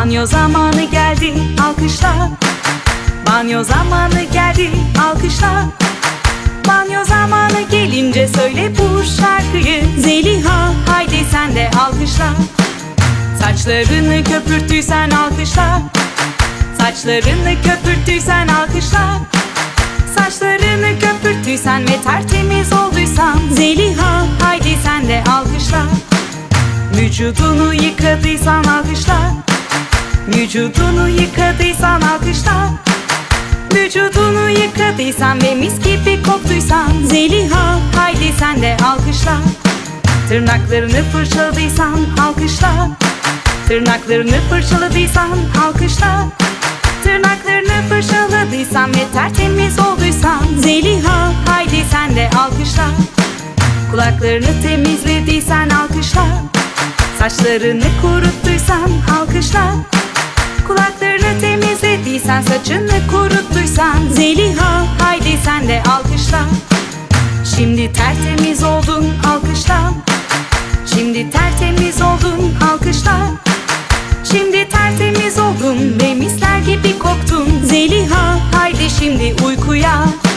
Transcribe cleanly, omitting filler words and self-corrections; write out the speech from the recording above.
Banyo zamanı geldi, alkışla. Banyo zamanı geldi, alkışla. Banyo zamanı gelince söyle bu şarkıyı. Zeliha, haydi sen de alkışla. Saçlarını köpürttüysen alkışla. Saçlarını köpürttüysen alkışla. Saçlarını köpürttüysen ve tertemiz olduysan Zeliha, haydi sen de alkışla. Vücudunu yıkadıysan alkışla. Vücudunu yıkadıysan alkışla. Vücudunu yıkadıysan ve mis gibi koktuysan Zeliha, haydi sen de alkışla. Tırnaklarını fırçaladıysan alkışla. Tırnaklarını fırçaladıysan alkışla. Tırnaklarını fırçaladıysan ve tertemiz olduysan Zeliha, haydi sen de alkışla. Kulaklarını temizlediysen alkışla. Saçlarını kuruttuysan alkışla. Kulaklarını temizlediysen, saçını kuruttuysan Zeliha, haydi sen de alkışla. Şimdi tertemiz oldun, alkışla. Şimdi tertemiz oldun, alkışla. Şimdi tertemiz oldun ve misler gibi koktun Zeliha, haydi şimdi uykuya.